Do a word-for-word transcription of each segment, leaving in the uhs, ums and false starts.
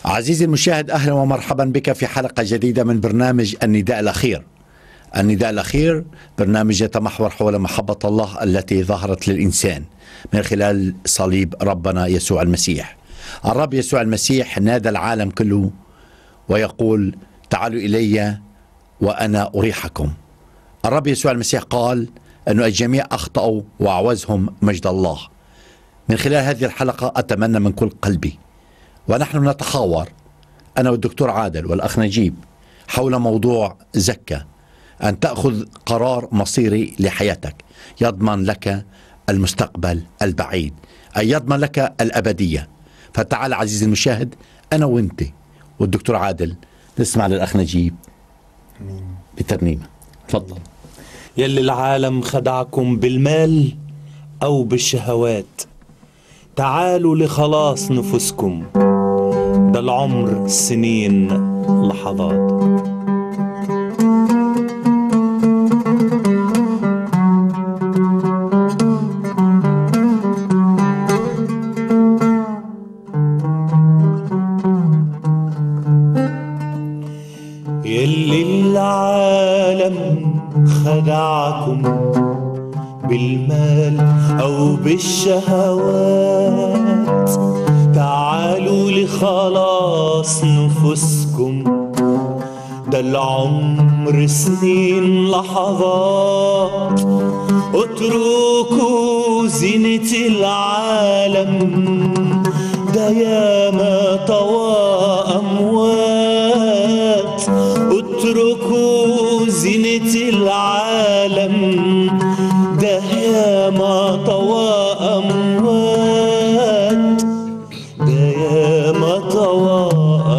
عزيزي المشاهد، أهلا ومرحبا بك في حلقة جديدة من برنامج النداء الأخير. النداء الأخير برنامج يتمحور حول محبة الله التي ظهرت للإنسان من خلال صليب ربنا يسوع المسيح. الرب يسوع المسيح نادى العالم كله ويقول: تعالوا إلي وأنا أريحكم. الرب يسوع المسيح قال أن الجميع أخطأوا وأعوزهم مجد الله. من خلال هذه الحلقة أتمنى من كل قلبي ونحن نتحاور أنا والدكتور عادل والأخ نجيب حول موضوع زكا أن تأخذ قرار مصيري لحياتك يضمن لك المستقبل البعيد، أي يضمن لك الأبدية. فتعال عزيزي المشاهد، أنا وأنت والدكتور عادل نسمع للأخ نجيب بترنيمة. تفضل. يلي العالم خدعكم بالمال أو بالشهوات، تعالوا لخلاص نفوسكم، ده العمر سنين لحظات. يلي العالم خدعكم بالمال أو بالشهوات، تعالوا لخلاص نفوسكم، ده العمر سنين لحظات. اتركوا زينة العالم، ده ياما طوى أموات. اتركوا زينة العالم، ده ياما طوى أموات، ده ياما طوى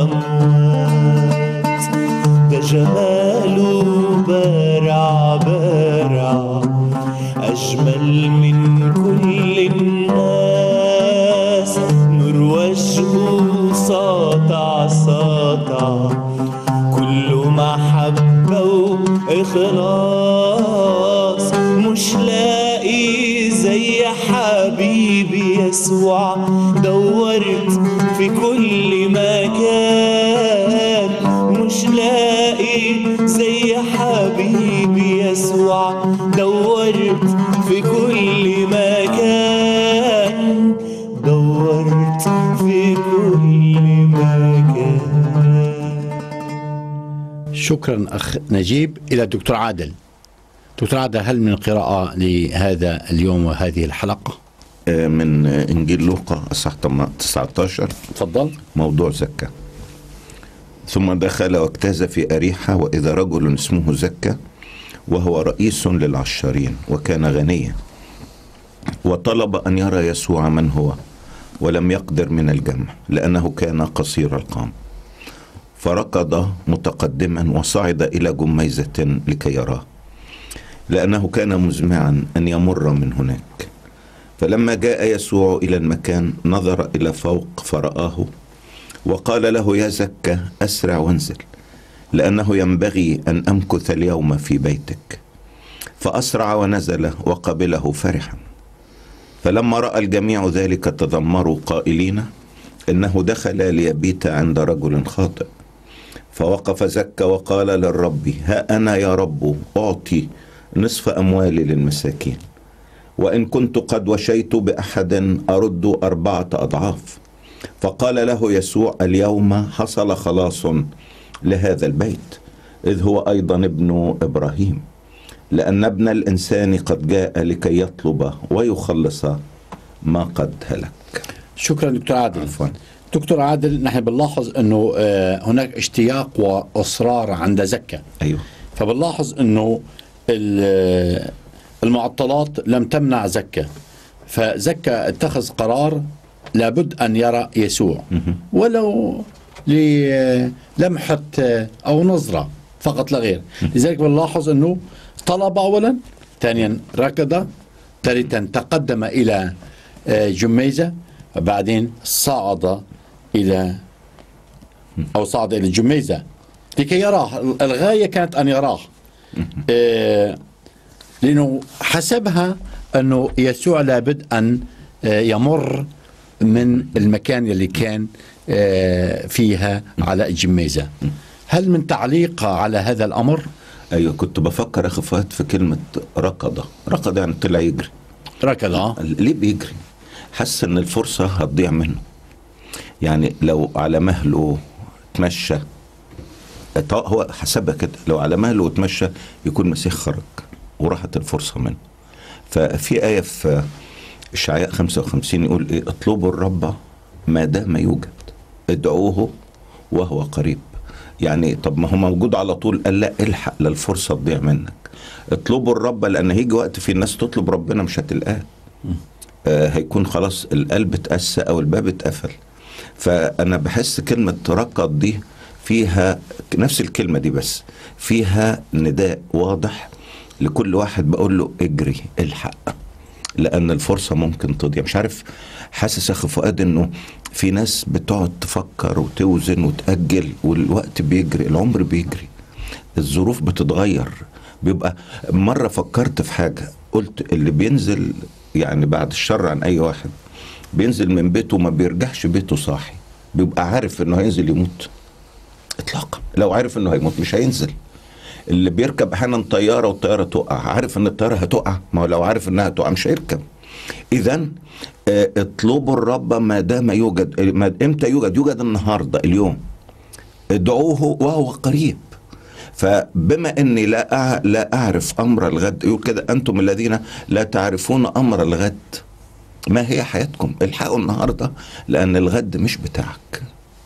أموات. ده جماله بارع بارع أجمل من كل الناس، نور وجهه ساطع ساطع كله محبة وإخلاص. مش لاقي زي حبيبي يسوع، دورت في كل مكان. مش لاقي زي حبيبي يسوع، دورت في كل مكان، دورت في كل مكان. شكرا أخ نجيب. إلى الدكتور عادل. دكتور عادل، هل من قراءة لهذا اليوم وهذه الحلقة؟ من إنجيل لوقا أصحاح تسعة عشر. تفضل. موضوع زكا. ثم دخل واجتاز في أريحة، وإذا رجل اسمه زكا وهو رئيس للعشارين وكان غنيا، وطلب أن يرى يسوع من هو، ولم يقدر من الجمع لأنه كان قصير القام، فركض متقدما وصعد إلى جميزة لكي يراه، لأنه كان مزمعا أن يمر من هناك. فلما جاء يسوع إلى المكان نظر إلى فوق فرآه، وقال له: يا زكا، أسرع وانزل، لأنه ينبغي أن أمكث اليوم في بيتك. فأسرع ونزل وقبله فرحا. فلما رأى الجميع ذلك تذمروا قائلين إنه دخل ليبيت عند رجل خاطئ. فوقف زكا وقال للرب: ها أنا يا رب أعطي نصف أموالي للمساكين، وإن كنت قد وشيت بأحد أرد أربعة أضعاف. فقال له يسوع: اليوم حصل خلاص لهذا البيت، إذ هو أيضا ابن إبراهيم، لأن ابن الإنسان قد جاء لكي يطلب ويخلص ما قد هلك. شكرا دكتور عادل. عفوا. دكتور عادل، نحن بنلاحظ أنه هناك اشتياق وإصرار عند زكا. أيوه. فبنلاحظ أنه المعطلات لم تمنع زكا، فزكا اتخذ قرار لابد أن يرى يسوع ولو للمحة أو نظرة فقط لا غير. لذلك بنلاحظ أنه طلب أولا، ثانيا ركض، ثالثا تقدم إلى جميزة، وبعدين صعد إلى أو صعد إلى جميزة لكي يراه. الغاية كانت أن يراه، لأنه حسبها أنه يسوع لابد أن يمر من المكان اللي كان آه، فيها على جميزة. هل من تعليق على هذا الأمر؟ ايوه، كنت بفكر اخي فؤاد في كلمه ركضه. ركضه يعني طلع يجري. ركض اه ليه بيجري؟ حس ان الفرصه هتضيع منه. يعني لو على مهله تمشى، هو حسبها كده، لو على مهله وتمشى يكون المسيح خرج وراحت الفرصه منه. ففي ايه في اشعياء خمسة وخمسين يقول ايه؟ اطلبوا الرب ما دام يوجد، ادعوه وهو قريب. يعني طب ما هو موجود على طول، قال لا الحق للفرصه تضيع منك. اطلبوا الرب، لان هيجي وقت في الناس تطلب ربنا مش هتلقاه. آه هيكون خلاص القلب اتأسى او الباب اتقفل. فانا بحس كلمه ركض دي فيها نفس الكلمه دي، بس فيها نداء واضح لكل واحد بقول له اجري الحق، لان الفرصه ممكن تضيع. مش عارف، حاسس اخي فؤاد انه في ناس بتقعد تفكر وتوزن وتأجل، والوقت بيجري، العمر بيجري، الظروف بتتغير. بيبقى مرة فكرت في حاجة، قلت اللي بينزل يعني بعد الشر عن أي واحد بينزل من بيته ما بيرجعش بيته صاحي، بيبقى عارف إنه هينزل يموت إطلاقا. لو عارف إنه هيموت مش هينزل. اللي بيركب أحيانا طيارة والطيارة تقع، عارف إن الطيارة هتقع، ما هو لو عارف إنها هتقع مش هيركب. إذا اطلبوا الرب ما دام يوجد. امتى يوجد؟ يوجد النهارده، اليوم. ادعوه وهو قريب. فبما اني لا لا اعرف امر الغد، يقول كده انتم الذين لا تعرفون امر الغد ما هي حياتكم. الحقوا النهارده لان الغد مش بتاعك.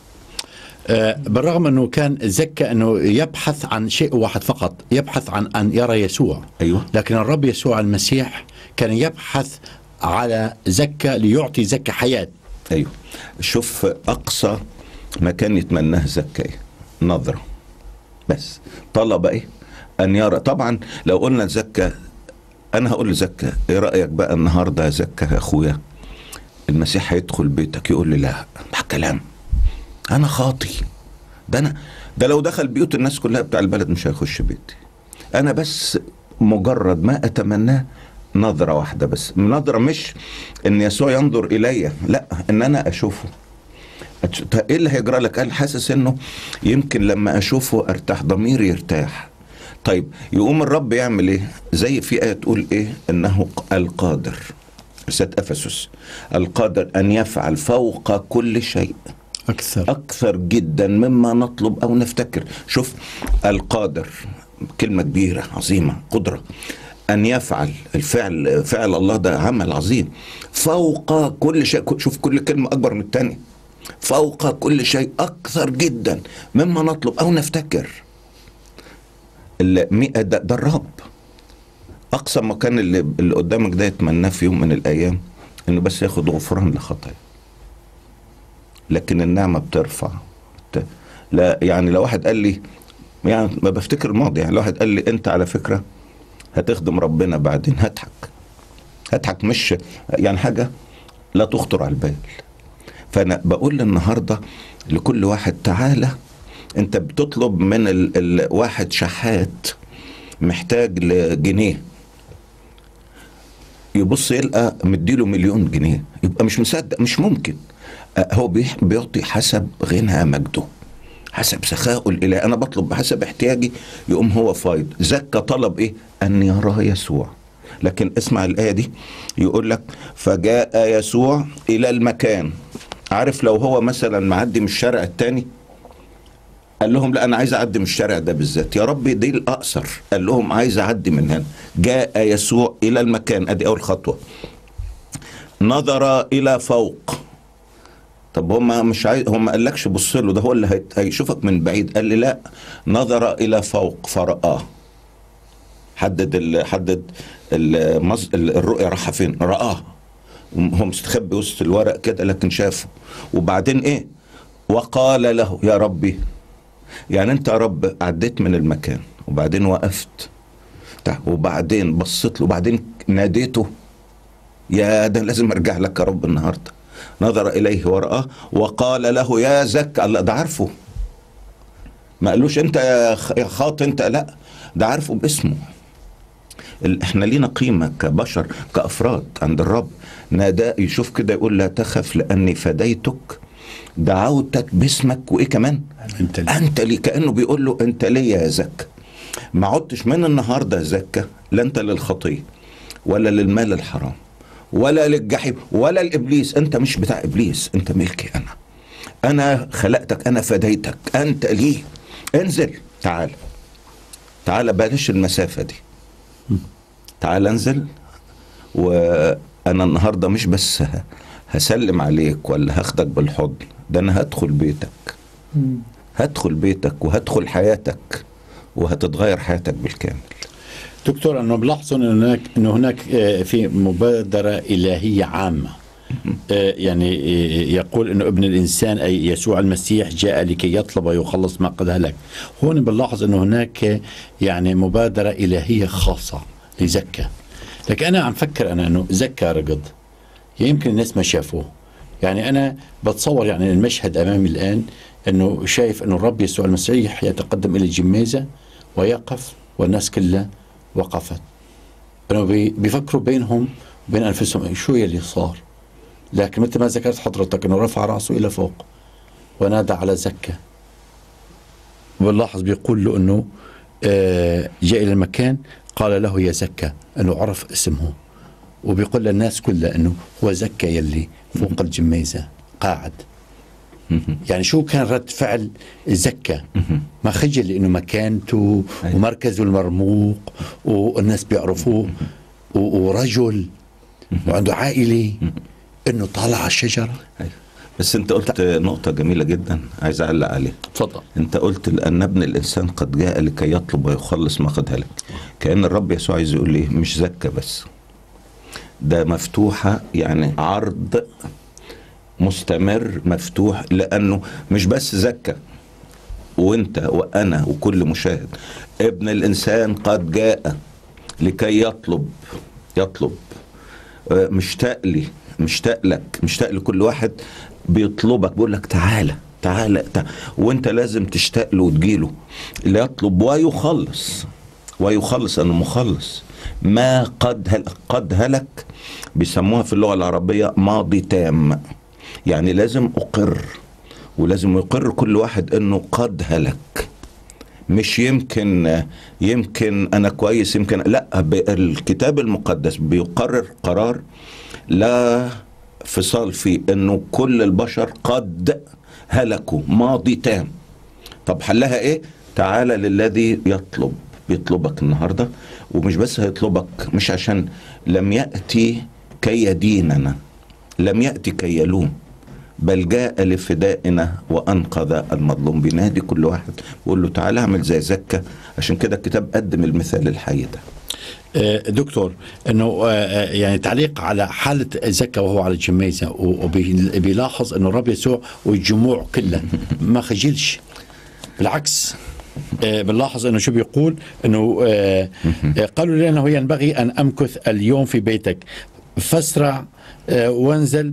آه بالرغم انه كان زكى انه يبحث عن شيء واحد فقط، يبحث عن ان يرى يسوع. ايوه. لكن الرب يسوع المسيح كان يبحث على زكى ليعطي زكى حياة. ايوه. شوف اقصى ما كان يتمناه زكى نظرة، بس طلب ايه؟ ان يرى. طبعا لو قلنا زكى، انا هقول لزكى ايه رأيك بقى النهاردة يا زكى يا اخويا، المسيح هيدخل بيتك؟ يقول لي لا، ده كلام، انا خاطي، ده انا ده لو دخل بيوت الناس كلها بتاع البلد مش هيخش بيتي. انا بس مجرد ما اتمناه نظرة واحدة بس. نظرة مش ان يسوع ينظر الي، لا، ان انا اشوفه. ايه اللي هيجرى لك؟ قال حاسس انه يمكن لما اشوفه ارتاح، ضميري يرتاح. طيب يقوم الرب يعمل ايه؟ زي في آية تقول ايه؟ انه القادر، رسالة افسس، القادر ان يفعل فوق كل شيء اكثر اكثر جدا مما نطلب او نفتكر. شوف القادر، كلمة كبيرة عظيمة، قدرة أن يفعل. الفعل، فعل الله ده عمل عظيم، فوق كل شيء. شوف كل كلمة أكبر من الثانية. فوق كل شيء أكثر جدا مما نطلب أو نفتكر. ده, ده الرب. أقصى ما كان اللي, اللي قدامك ده يتمناه في يوم من الأيام إنه بس ياخد غفران لخطايا. لكن النعمة بترفع. لا يعني لو واحد قال لي، يعني ما بفتكر الماضي، يعني لو واحد قال لي أنت على فكرة هتخدم ربنا بعدين، هضحك هضحك مش يعني حاجة لا تخطر على البال. فأنا بقول النهاردة لكل واحد تعالى، أنت بتطلب من الواحد شحات محتاج لجنيه، يبص يلقى مديله مليون جنيه، يبقى مش مصدق، مش ممكن. هو بيعطي حسب غنى مجده، حسب سخاء الإله. أنا بطلب بحسب احتياجي، يقوم هو فايض. زكى طلب إيه؟ أن يرى يسوع. لكن اسمع الآية دي، يقول لك فجاء يسوع إلى المكان. عارف لو هو مثلا معدي من الشارع التاني، قال لهم لا أنا عايز أعدي من الشارع ده بالذات، يا رب دي الأقصر، قال لهم عايز أعدي من هنا. جاء يسوع إلى المكان، أدي أول خطوة. نظر إلى فوق. طب هم مش عايز، هم ما قالكش بص له، ده هو اللي هيشوفك من بعيد. قال لي لا، نظر الى فوق فرآه. حدد ال حدد المز... الرؤيه رايحه فين، رآه. هو مستخبي وسط الورق كده لكن شافه. وبعدين ايه؟ وقال له يا ربي. يعني انت يا رب عديت من المكان وبعدين وقفت وبعدين بصيت له وبعدين ناديته، يا ده لازم ارجع لك يا رب النهارده. نظر إليه ورآه وقال له يا زكى. الله ده عارفه، ما قالوش انت يا خاطئ انت، لا، ده عارفه باسمه. احنا لينا قيمة كبشر كأفراد عند الرب. نادى يشوف كده يقول لا تخف لأني فديتك دعوتك باسمك وايه كمان انت لي. انت لي، كانه بيقول له انت ليا يا زكا. ما عدتش من النهارده يا زكا لا انت للخطيه ولا للمال الحرام ولا للجحيم ولا لابليس. انت مش بتاع ابليس، انت ملكي انا. انا خلقتك، انا فديتك، انت لي. انزل، تعال تعال، بلاش المسافه دي، تعال انزل. وانا النهارده مش بس هسلم عليك ولا هاخدك بالحضن، ده انا هدخل بيتك، هدخل بيتك وهدخل حياتك وهتتغير حياتك بالكامل. دكتور، أنه بلاحظوا أن هناك, أنه هناك في مبادرة إلهية عامة، يعني يقول أنه ابن الإنسان أي يسوع المسيح جاء لكي يطلب ويخلص ما قد هلك. هون بنلاحظ أنه هناك يعني مبادرة إلهية خاصة لزكا. لكن أنا عم فكر أنا أنه زكا رقد، يمكن الناس ما شافوه. يعني أنا بتصور يعني المشهد أمامي الآن أنه شايف أنه الرب يسوع المسيح يتقدم إلى الجميزة ويقف والناس كلها وقفت. أنه بيفكروا بينهم وبين أنفسهم شو يلي صار. لكن مثل ما ذكرت حضرتك أنه رفع رأسه إلى فوق ونادى على زكا. واللاحظ بيقول له أنه جاء إلى المكان قال له يا زكا، أنه عرف اسمه، وبيقول للناس كلها أنه هو زكا يلي فوق الجميزة قاعد. يعني شو كان رد فعل زكا؟ ما خجل لأنه مكانته ومركزه المرموق والناس بيعرفوه ورجل وعنده عائلة، أنه طالع على الشجرة. بس أنت قلت نقطة جميلة جدا عايز أعلق عليها. تفضل. أنت قلت لأن ابن الإنسان قد جاء لكي يطلب ويخلص ما قد هلك. كأن الرب يسوع عايز يقول لي مش زكا بس، ده مفتوحة، يعني عرض مستمر مفتوح، لأنه مش بس زكا وانت وأنا وكل مشاهد. ابن الإنسان قد جاء لكي يطلب يطلب مشتاق لي، مشتاق لك، مشتاق لكل واحد بيطلبك، بيقول لك تعالى تعالى تعالى، وانت لازم تشتاق له وتجيله. ليطلب ويخلص، ويخلص أنه مخلص ما قد هلك. قد هلك بيسموها في اللغة العربية ماضي تام، يعني لازم أقر، ولازم يقر كل واحد أنه قد هلك. مش يمكن يمكن أنا كويس، يمكن لا. الكتاب المقدس بيقرر قرار لا فصال فيه، أنه كل البشر قد هلكوا، ماضي تام. طب حلها إيه؟ تعالى للذي يطلب، بيطلبك النهاردة. ومش بس هيطلبك، مش عشان لم يأتي كي يديننا، لم يأتي كي يلوم، بل جاء لفدائنا وأنقذ المظلوم. بينادي كل واحد ويقول له تعالى اعمل زي زكا. عشان كده الكتاب قدم المثال الحي ده. دكتور، انه يعني تعليق على حاله زكا وهو على الجميزه، وبيلاحظ انه الرب يسوع والجموع كلها ما خجلش، بالعكس. بنلاحظ انه شو بيقول، انه قالوا لي انه ينبغي ان امكث اليوم في بيتك، فاسرع وانزل،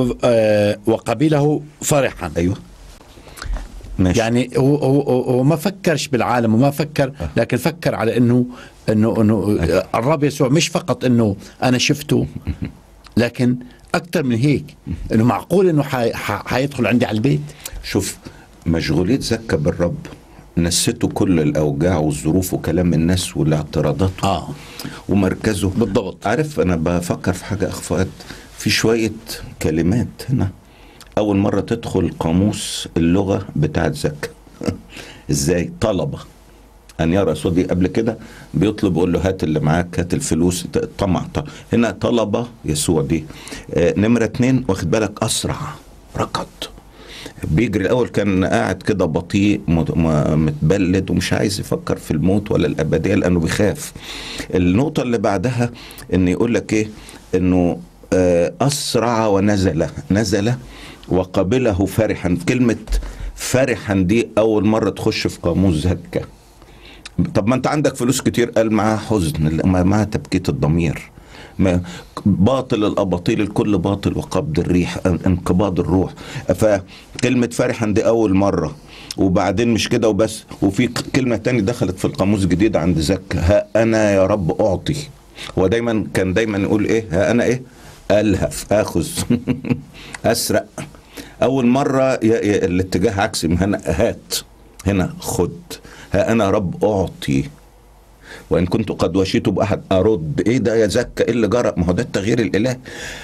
وقبله فرحا. ايوه ماشي. يعني هو هو ما فكرش بالعالم وما فكر، لكن فكر على انه انه انه الرب يسوع مش فقط انه انا شفته، لكن اكثر من هيك، انه معقول انه حيدخل عندي على البيت. شوف، مشغولية زكا بالرب نسيته كل الاوجاع والظروف وكلام الناس والاعتراضات اه ومركزه بالضبط. عارف، انا بفكر في حاجه اخ فؤاد، في شويه كلمات هنا اول مره تدخل قاموس اللغه بتاعت زكا. ازاي؟ طلبه ان يرى صدي. قبل كده بيطلب، يقول له هات اللي معاك، هات الفلوس، طمع. هنا طلبه يسوع دي. آه نمره اتنين، واخد بالك، اسرع، ركض، بيجري. الاول كان قاعد كده بطيء متبلد ومش عايز يفكر في الموت ولا الابديه لانه بيخاف. النقطه اللي بعدها ان يقول لك ايه، انه اسرع ونزل، نزل وقبله فرحا. كلمه فرحا دي اول مره تخش في قاموس زكا. طب ما انت عندك فلوس كتير، قال معاه حزن، معاه تبكيت الضمير، باطل الأباطيل الكل باطل وقبض الريح، انقباض الروح. فكلمة فرحا دي أول مرة. وبعدين مش كده وبس، وفي كلمة تاني دخلت في القاموس جديد عند زكا، ها أنا يا رب أعطي. هو دايما كان دايما يقول إيه، ها أنا إيه، ألهف، آخذ، أسرق، أول مرة ي- ي- الاتجاه عكسي، من هنا هات، هنا خد، ها أنا رب أعطي وإن كنت قد وشيت بأحد أرد. إيه ده يا زكا؟ إيه اللي جرى؟ ما هو ده التغيير الإلهي.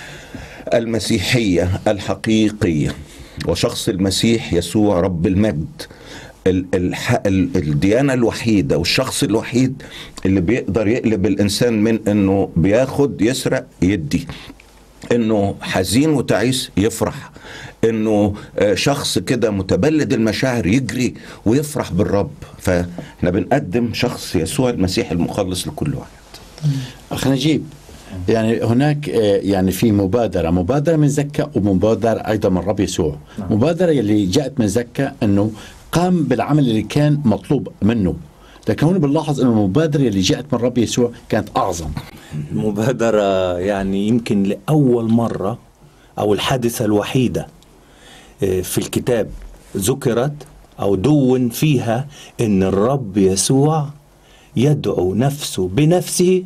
المسيحية الحقيقية وشخص المسيح يسوع رب المجد، ال الح ال الديانة الوحيدة والشخص الوحيد اللي بيقدر يقلب الإنسان من إنه بياخد يسرق يدي، إنه حزين وتعيس يفرح، إنه شخص كده متبلد المشاعر يجري ويفرح بالرب. فإحنا بنقدم شخص يسوع المسيح المخلص لكل واحد. أخ نجيب، يعني هناك يعني في مبادرة مبادرة من زكا ومبادرة أيضا من الرب يسوع. مبادرة اللي جاءت من زكا أنه قام بالعمل اللي كان مطلوب منه، لكن هون بنلاحظ أن المبادرة اللي جاءت من الرب يسوع كانت أعظم. المبادرة يعني يمكن لأول مرة أو الحادثة الوحيدة في الكتاب ذكرت أو دون فيها أن الرب يسوع يدعو نفسه بنفسه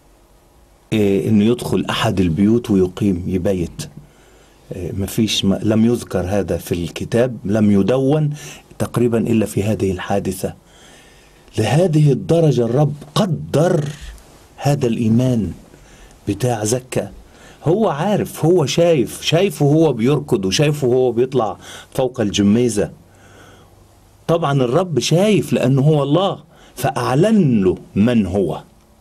أنه يدخل أحد البيوت ويقيم يبيت. مفيش ما لم يذكر هذا في الكتاب، لم يدون تقريبا إلا في هذه الحادثة. لهذه الدرجة الرب قدر هذا الإيمان بتاع زكا. هو عارف، هو شايف شايفه هو بيركض وشايفه هو بيطلع فوق الجميزة. طبعا الرب شايف لأنه هو الله، فأعلن له من هو.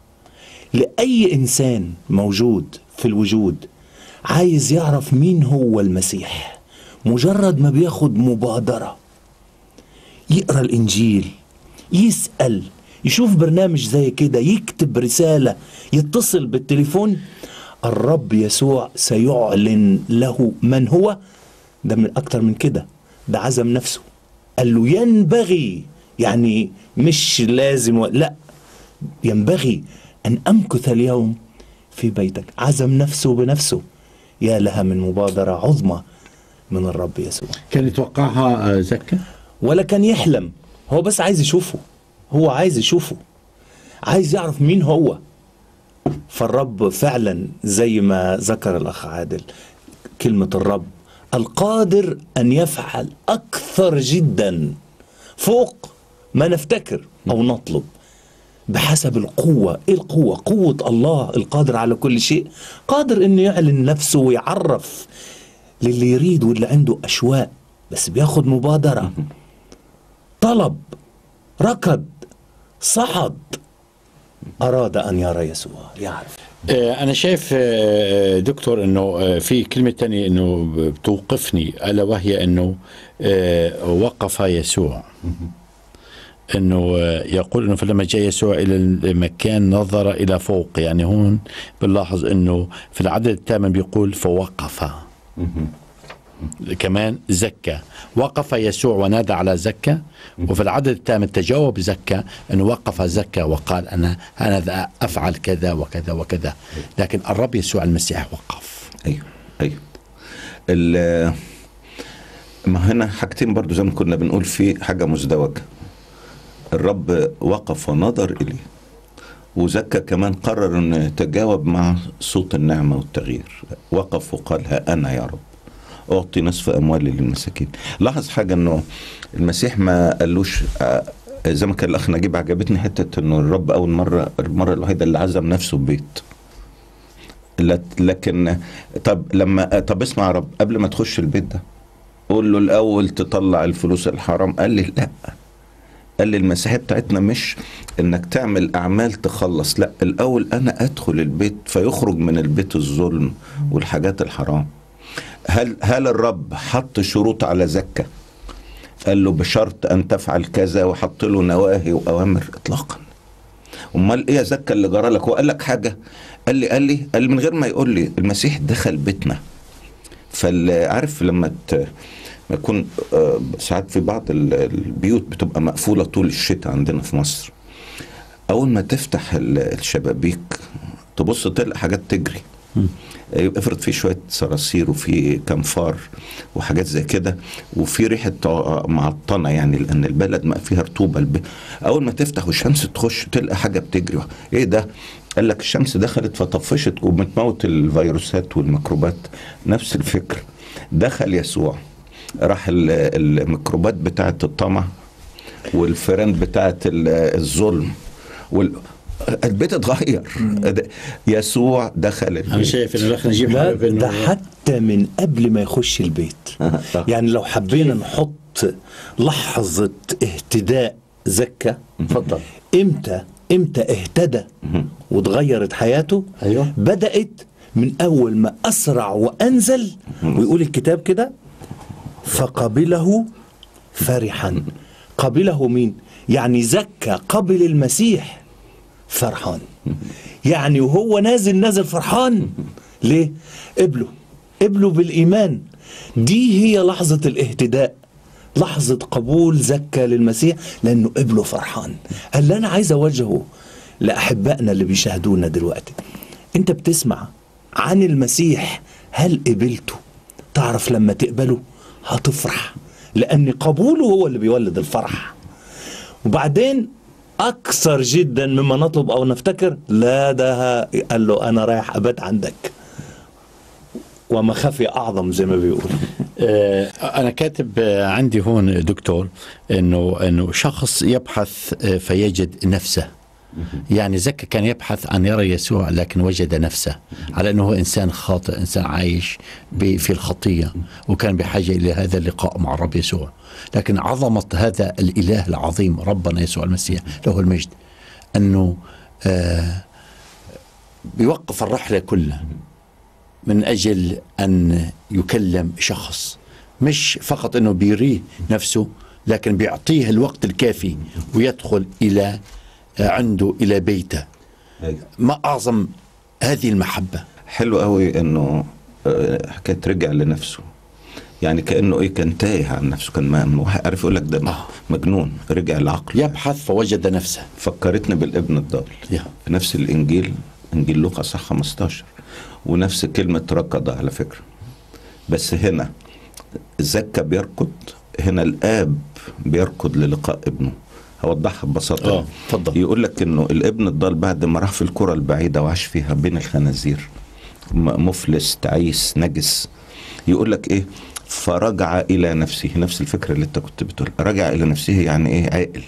لأي إنسان موجود في الوجود عايز يعرف مين هو المسيح، مجرد ما بياخد مبادرة يقرأ الإنجيل، يسأل، يشوف برنامج زي كده، يكتب رسالة، يتصل بالتليفون، الرب يسوع سيعلن له من هو. ده من أكتر من كده، ده عزم نفسه، قال له ينبغي، يعني مش لازم و... لا، ينبغي أن أمكث اليوم في بيتك. عزم نفسه بنفسه. يا لها من مبادرة عظمى من الرب يسوع. كان يتوقعها زكا ولا كان يحلم، هو بس عايز يشوفه، هو عايز يشوفه، عايز يعرف مين هو. فالرب فعلا زي ما ذكر الأخ عادل، كلمة الرب القادر أن يفعل أكثر جدا فوق ما نفتكر أو نطلب بحسب القوة. إيه القوة؟ قوة الله القادر على كل شيء، قادر أنه يعلن نفسه ويعرف للي يريد واللي عنده أشواق، بس بياخد مبادرة، طلب، ركض، صعد، أراد أن يرى يسوع، يعرف. أنا شايف دكتور أنه في كلمة تانية أنه بتوقفني، ألا وهي أنه وقف يسوع، أنه يقول أنه فلما جاء يسوع إلى المكان نظر إلى فوق. يعني هون بنلاحظ أنه في العدد الثامن بيقول فوقف. كمان زكا، وقف يسوع ونادى على زكا. وفي العدد الثامن تجاوب زكا أنه وقف زكا وقال أنا أنا أفعل كذا وكذا وكذا. لكن الرب يسوع المسيح وقف. أيوه أيوه. ما هنا حاجتين برضو زي ما كنا بنقول، في حاجة مزدوجة. الرب وقف ونظر إليه، وزكا كمان قرر أن يتجاوب مع صوت النعمة والتغيير. وقف وقال ها أنا يا رب أعطي نصف أموالي للمساكين. لاحظ حاجة أنه المسيح ما قالوش زي ما كان الأخ نجيب، عجبتني حتة أنه الرب أول مرة المرة الوحيدة اللي عزم نفسه ببيت. لكن طب لما طب اسمع يا رب، قبل ما تخش البيت ده قول له الأول تطلع الفلوس الحرام. قال لي لا، قال لي المسيحية بتاعتنا مش انك تعمل اعمال تخلص، لا، الاول انا ادخل البيت فيخرج من البيت الظلم والحاجات الحرام. هل هل الرب حط شروط على زكا؟ قال له بشرط ان تفعل كذا وحط له نواهي واوامر؟ اطلاقا. امال ايه يا زكا اللي جرى لك؟ وقال لك حاجه؟ قال لي قال لي قال لي من غير ما يقول لي، المسيح دخل بيتنا. فعارف لما ما يكون ساعات في بعض البيوت بتبقى مقفولة طول الشتاء عندنا في مصر، أول ما تفتح الشبابيك تبص تلقى حاجات تجري، يبقى افرض في شوية صراصير وفي كنفار وحاجات زي كده، وفي ريحة معطنة يعني لأن البلد ما فيها رطوبة. أول ما تفتح والشمس تخش تلقى حاجة بتجري. إيه ده؟ قال لك الشمس دخلت فطفشت وبتموت الفيروسات والميكروبات. نفس الفكر، دخل يسوع راح ال- الميكروبات بتاعت الطمع والفيران بتاعت ال- الظلم وال... البيت اتغير. يسوع دخل انا البيت. شايف ان الاخ نجيب لا حابب إنه- ده حتى من قبل ما يخش البيت. يعني لو حبينا نحط لحظة اهتداء زكا، تفضل. امتى امتى اهتدى وتغيرت حياته؟ أيوة. بدأت من أول ما أسرع وأنزل، ويقول الكتاب كده فقبله فرحا. قبله مين؟ يعني زكا قبل المسيح فرحان. يعني وهو نازل نازل فرحان. ليه؟ قبله قبله بالإيمان. دي هي لحظة الاهتداء، لحظة قبول زكا للمسيح، لأنه قبله فرحان. اللي أنا عايز أوجهه لأحبائنا اللي بيشاهدونا دلوقتي، أنت بتسمع عن المسيح، هل قبلته؟ تعرف لما تقبله هتفرح، لأن قبوله هو اللي بيولد الفرح. وبعدين أكثر جدا مما نطلب أو نفتكر، لا ده قال له أنا رايح أبات عندك، وما خفي أعظم زي ما بيقول. آه، أنا كاتب آه، عندي هون دكتور إنه إنه شخص يبحث آه، فيجد نفسه. يعني زكا كان يبحث عن يرى يسوع لكن وجد نفسه، على أنه هو إنسان خاطئ، إنسان عايش ب- في الخطية، وكان بحاجة إلى هذا اللقاء مع الرب يسوع. لكن عظمة هذا الإله العظيم ربنا يسوع المسيح له المجد أنه آه بيوقف الرحلة كلها من أجل أن يكلم شخص، مش فقط أنه بيريه نفسه، لكن بيعطيه الوقت الكافي ويدخل إلى عنده إلى بيته. ما أعظم هذه المحبة. حلو قوي انه آه، حكايه رجع لنفسه. يعني كانه ايه، كان تايه عن نفسه، كان ما عارف يقول لك ده آه. مجنون، رجع لعقله. يبحث فوجد نفسه. فكرتنا بالابن الضال يا. في نفس الانجيل، انجيل لوقا صح خمستاشر، ونفس كلمه ركض على فكره. بس هنا زكا بيركض، هنا الاب بيركض للقاء ابنه. هوضحها ببساطه. آه، اتفضل. يقول لك انه الابن الضال بعد ما راح في القرى البعيده وعاش فيها بين الخنازير، م- مفلس تعيس نجس، يقول لك ايه، فرجع الى نفسه. نفس الفكره اللي انت كنت بتقول، رجع الى نفسه يعني ايه، عاقل،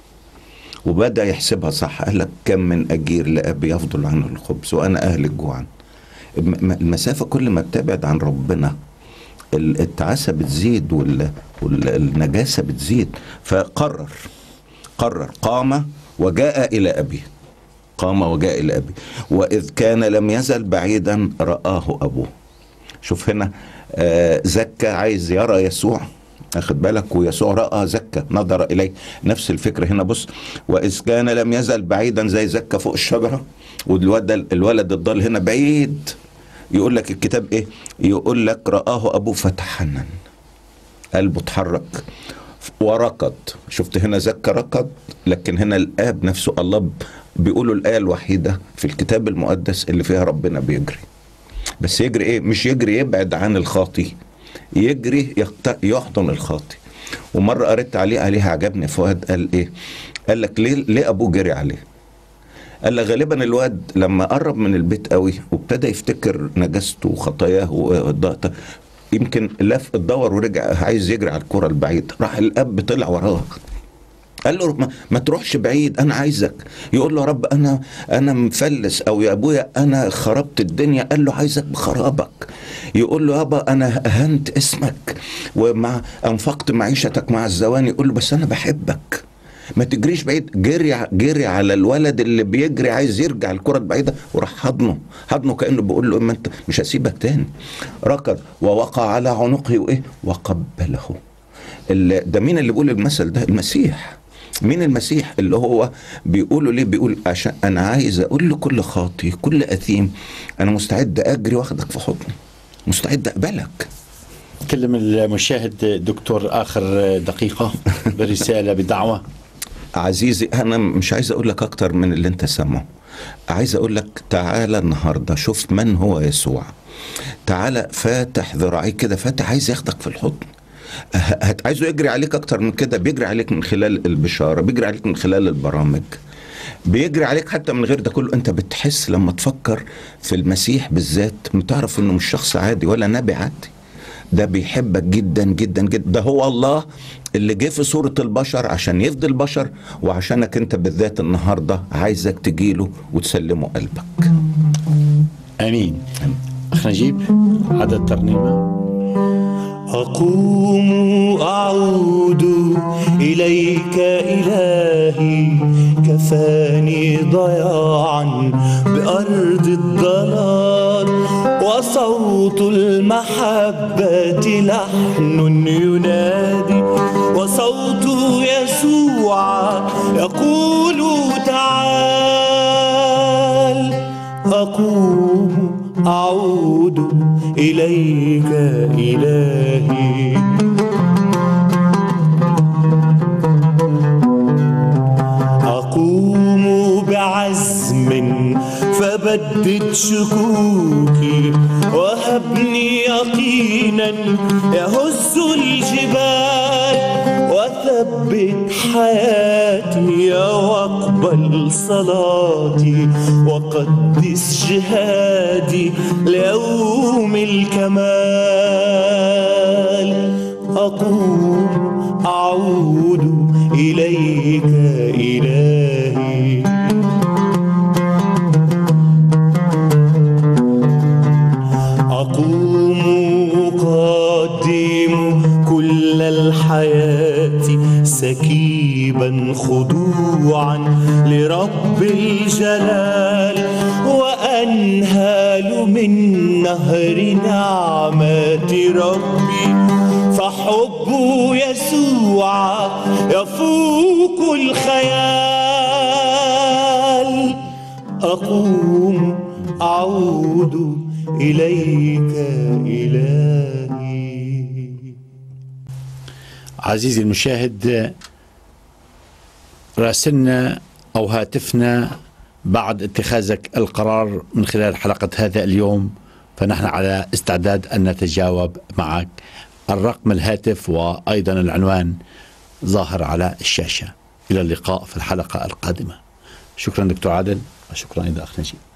وبدا يحسبها صح. قال لك كم من اجير لابي يفضل عنه الخبز وانا اهلك جوعا. الم- المسافه كل ما بتبعد عن ربنا ال- التعاسه بتزيد وال- والنجاسه بتزيد. فقرر قرر قام وجاء الى ابيه. قام وجاء الى ابيه واذ كان لم يزل بعيدا رآه ابوه. شوف هنا آه زكا عايز يرى يسوع، اخد بالك، ويسوع رأى زكا نظر اليه. نفس الفكره هنا. بص، واذ كان لم يزل بعيدا زي زكا فوق الشجره، والولد الولد الضال هنا بعيد. يقول لك الكتاب ايه، يقول لك رآه ابوه فتحنن، قلبه اتحرك وركض. شفت هنا زكا ركض، لكن هنا الاب نفسه الله بيقولوا الآية الوحيدة في الكتاب المقدس اللي فيها ربنا بيجري. بس يجري ايه؟ مش يجري يبعد عن الخاطي، يجري يحضن الخاطي. ومرة قريت عليه عليها عجبني فؤاد، قال ايه؟ قال لك ليه ليه ابوه جري عليه؟ قال لك غالبا الواد لما قرب من البيت قوي وابتدى يفتكر نجاسته وخطاياه والضغط، يمكن لف الدور ورجع عايز يجري على الكرة البعيد. راح الاب طلع وراه قال له ما, ما تروحش بعيد، انا عايزك. يقول له يا رب انا انا مفلس، او يا ابويا انا خربت الدنيا. قال له عايزك بخرابك. يقول له يابا انا اهنت اسمك ومع انفقت معيشتك مع الزواني. يقول له بس انا بحبك، ما تجريش بعيد. جري جري على الولد اللي بيجري عايز يرجع الكرة البعيدة، وراح حضنه حضنه كأنه بيقول له اما انت مش هسيبك تاني. ركض ووقع على عنقه وايه وقبله. ده مين اللي بيقول المثل ده؟ المسيح. مين المسيح اللي هو بيقوله ليه؟ بيقول عشان انا عايز اقول لكل خاطي كل اثيم انا مستعد اجري واخدك في حضني، مستعد اقبلك. كلم المشاهد دكتور آخر دقيقة برسالة بدعوة. عزيزي انا مش عايز اقول لك اكتر من اللي انت سامعه. عايز اقول لك تعالى النهارده شوف من هو يسوع. تعالى فاتح ذراعيك كده، فاتح عايز ياخدك في الحضن. عايزه يجري عليك اكتر من كده. بيجري عليك من خلال البشارة، بيجري عليك من خلال البرامج، بيجري عليك حتى من غير ده كله. انت بتحس لما تفكر في المسيح بالذات، بتعرف انه مش شخص عادي ولا نبي عادي. ده بيحبك جدا جدا جدا. ده هو الله اللي جه في صورة البشر عشان يفدي البشر، وعشانك انت بالذات النهاردة عايزك تجيله وتسلمه قلبك. امين. اخ نجيب عدد ترنيمة. أقوم أعود إليك إلهي، كفاني ضياعا بأرض الضلال، وصوت المحبة لحن ينادي، وصوت يسوع يقول تعال. أقوم أعود إليك إلهي، أقوم بعزم فبدد شكوكي، وهبني يقينا يهز الجبال، وثبت حياتي واقبل صلاتي، وقدس جهادي ليوم الكمال. أقوم أعود إليك إلهي، أقوم أقدم كل الحياة سكيبا خضوعا لرب الجلال، وأنهال من نهر نعمة ربي، فحب يسوع يفوق الخيال. أقوم أعود إليك إلهي. عزيزي المشاهد، راسلنا أو هاتفنا بعد اتخاذك القرار من خلال حلقة هذا اليوم، فنحن على استعداد أن نتجاوب معك. الرقم الهاتف وأيضا العنوان ظاهر على الشاشة. إلى اللقاء في الحلقة القادمة. شكرا دكتور عادل، وشكرا إلى أخ نجيب.